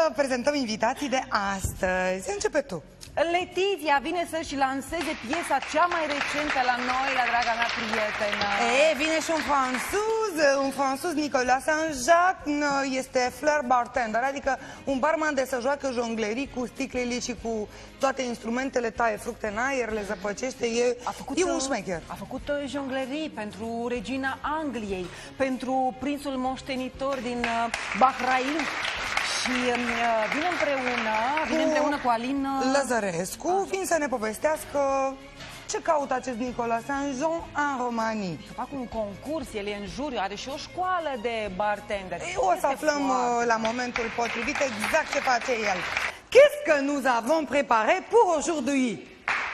prezentăm invitații de astăzi. Începe tu. Letiția vine să-și lanseze piesa cea mai recentă la noi, la draga mea prietenă. Vine și un francez, Nicolas Saint-Jacques, este flair bartender, adică un barman de să joacă jonglerii cu sticlele și cu toate instrumentele, taie fructe în aer, le zăpăcește, e un șmecher. A făcut jonglerii pentru regina Angliei, pentru prințul moștenitor din Bahrain. Și vine împreună cu Alin Lăzărescu, vin să ne povestească ce caută acest Nicolas Saint-Jean în România. Fac un concurs, el e în juriu, are și o școală de bartender. O să aflăm la momentul potrivit exact ce face el. Qu'est-ce que nous avons préparé pour aujourd'hui?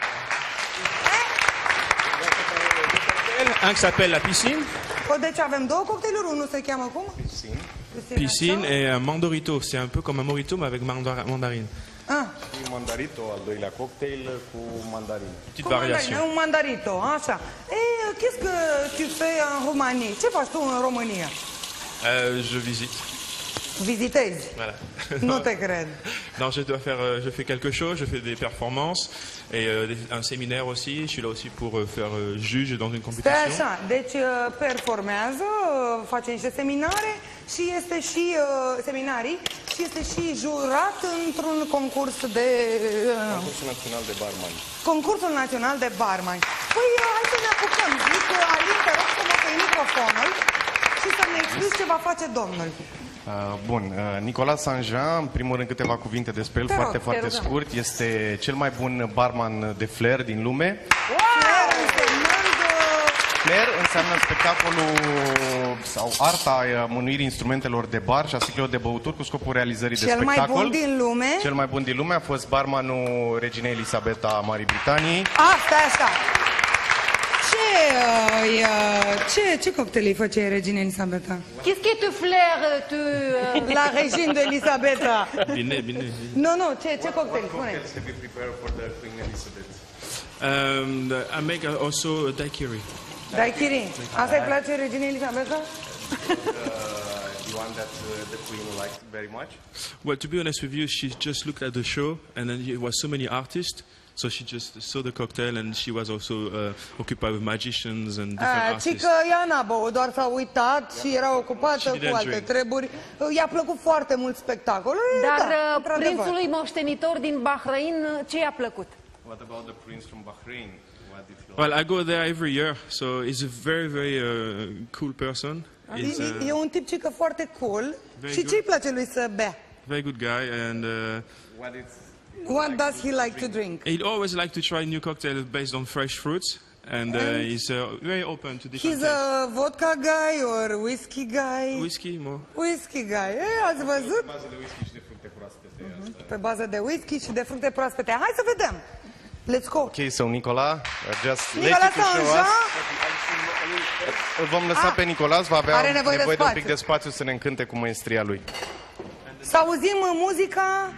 Un qui s'appelle la piscine. Deci avem două cocktailuri, unul se cheamă cum? Piscine et un mandorito. C'est un peu comme un mojito, mais avec mandarine. Mandarito, al doilea cocktail cu mandarină. Petite variation. Un mandarito, așa. Qu'est-ce que tu fais en Roumanie? Ce faci tu în România? Je visite. Vizitezi? Voilà. Nu te cred. Non, je fais quelque chose, je fais des performances et un séminaire aussi. Je suis là aussi pour faire juge dans une compétition. Stai așa, deci performează, face niște seminare și este și seminarii și este și jurat într-un concurs de... Concursul național de barman. Concursul național de barman. Păi, hai să ne apucăm. Zic, Alin, te rog să mă pui microfonul și să ne explici ce va face domnul. Bun, Nicolas Saint-Jean, în primul rând câteva cuvinte despre el, foarte scurt. Este cel mai bun barman de flair din lume. Flair înseamnă spectacolul sau arta mânuirii instrumentelor de bar și a sticlelor de băuturi cu scopul realizării de spectacol. Cel mai bun din lume? Cel mai bun din lume a fost barmanul reginei Elisabeta a Marii Britanii. Stai așa. Ce cocktail îi făceai reginei Elisabeta? Qu'est-ce que tu flair, La regine de Elisabeta. Bine. Nu, ce cocktail? Spune. To be prepared for the Queen Elizabeth. I make also a daiquiri. Daiquiri. Asta îi place reginei Elisabeta? The one that the Queen liked very much. Well, to be honest with you, she just looked at the show and then there was so many artists. So she just saw the cocktail and she was also occupied with magicians and different artists. Cică ea n-a băut, doar s-a uitat și era ocupată cu alte treburi. I-a plăcut foarte mult spectacolul. Dar prințului moștenitor din Bahrain, ce i-a plăcut? What about the prince from Bahrain? What did you like? Well, I go there every year, so he's a very, very cool person. E un tip cică foarte cool. Și ce-i place lui să bea? Very good guy and... What does he like to drink? He'd always like to try new cocktails based on fresh fruits, and he's very open to different He's a vodka guy or whiskey guy? Whiskey, more. Whiskey guy. Ați văzut? Pe bază de whisky și de fructe proaspete. Pe bază de whisky și de fructe proaspete. Hai să vedem. Let's go. Ok, so Nicola, just Nicolas let you to show us. Saint-Jean. Îl vom lăsa pe Nicolas, va avea Are nevoie de de un spațiu. pic de spațiu să ne încânte cu maestria lui. Să auzim muzica.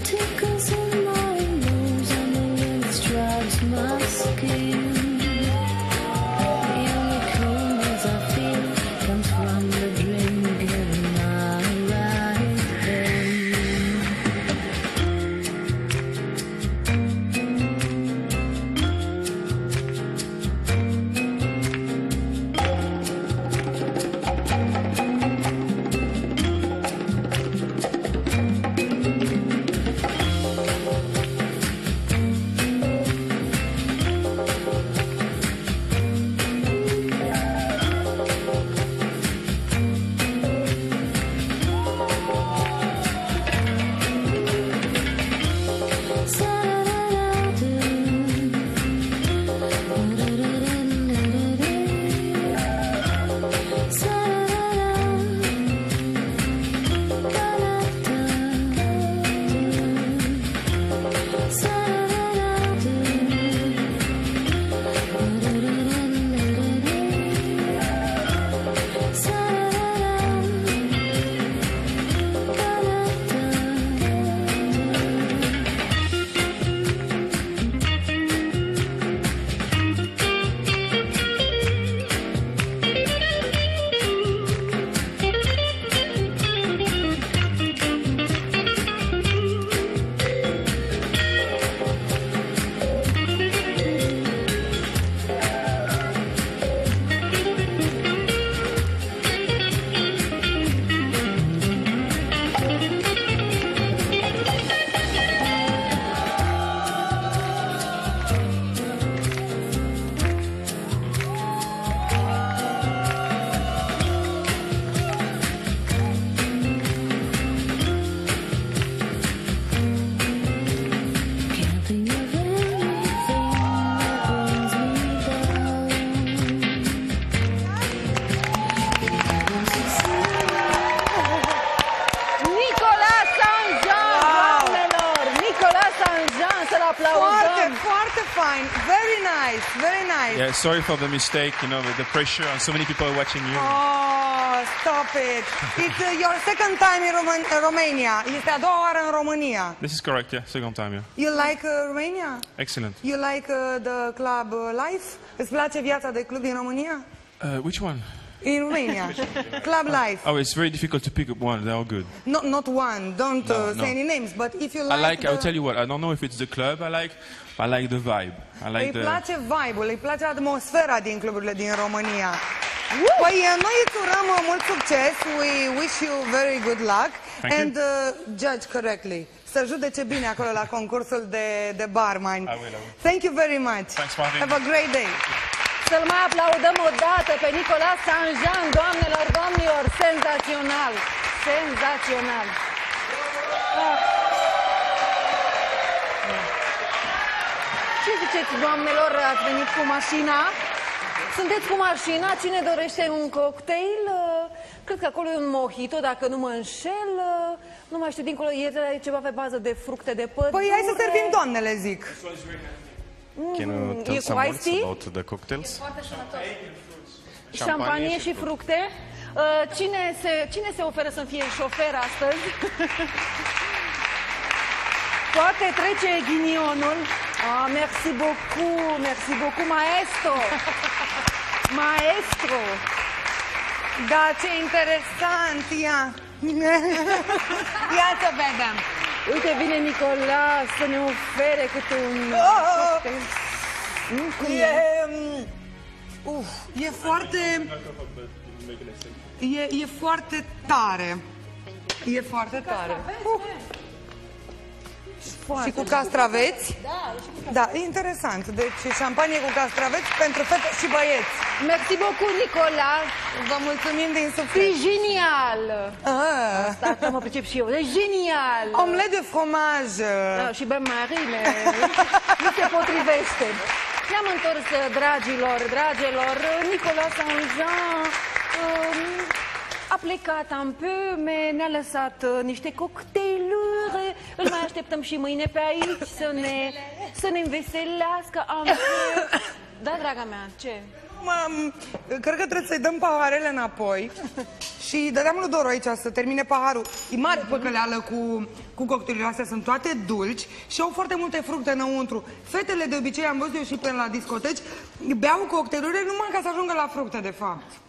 tickles in my nose and the wind strikes my skin. The only coolness I feel comes from the drink in my right hand. Foarte fine. Very nice. Very nice. Yeah, sorry for the mistake, you know, with the pressure and so many people are watching you. Oh, stop it. It's your second time in Romania. Este a doua oară în România. This is correct, yeah, second time, yeah. You like Romania? Excellent. You like the club life? Îți place viața de club din România? Which one? In Romania. Club life. Oh, it's very difficult to pick up one. They're all good. Not one. Don't say any names. But if you like, I'll tell you what. I don't know if it's the club I like the vibe. Îi place vibe-ul, îi place atmosfera din cluburile din România. Păi noi îți urăm mult succes. We wish you very good luck. And judge correctly. Să judece bine acolo la concursul de barman. I will. Thank you very much. Thanks for having me. Have a great day. Să-l mai aplaudăm o dată pe Nicolas Saint-Jean, doamnelor, domnilor, senzațional, senzațional. Ce ziceți, doamnelor, ați venit cu mașina? Sunteți cu mașina, cine dorește un cocktail? Cred că acolo e un mojito, dacă nu mă înșel. Nu mai știu, dincolo e ceva pe bază de fructe de pădure. Păi hai să servim doamnele, zic. Can you tell some words about the cocktails? Șampanie și fructe. Cine se oferă să fie șofer astăzi? Poate trece ghinionul. Ah, merci beaucoup, maestro. Maestro. Da, ce interesant, ia. Ia să vedem. Uite, vine Nicolas să ne ofere câte un cocktail. E foarte... E foarte tare. E foarte tare. Și cu castraveți? Da, e interesant. Deci șampanie cu castraveți pentru fete și băieți. Merci beaucoup, Nicolas. Vă mulțumim din suflet. E genial. Asta mă pricep și eu. E genial. Omelette de fromaj. Da, și bain-marie, nu se potrivește. Ne-am întors, dragilor. Nicolas Saint-Jean a plecat un peu, ne-a lăsat niște cocktailuri. Îl mai așteptăm și mâine pe aici să ne înveselească un peu. Da, draga mea, ce? cred că trebuie să-i dăm paharele înapoi. Și dădeam lui Doru aici să termine paharul. E mare păcăleală cu cocktailele astea, sunt toate dulci și au foarte multe fructe înăuntru. Fetele de obicei, am văzut eu și pe la discoteci, beau cocktailurile numai ca să ajungă la fructe, de fapt.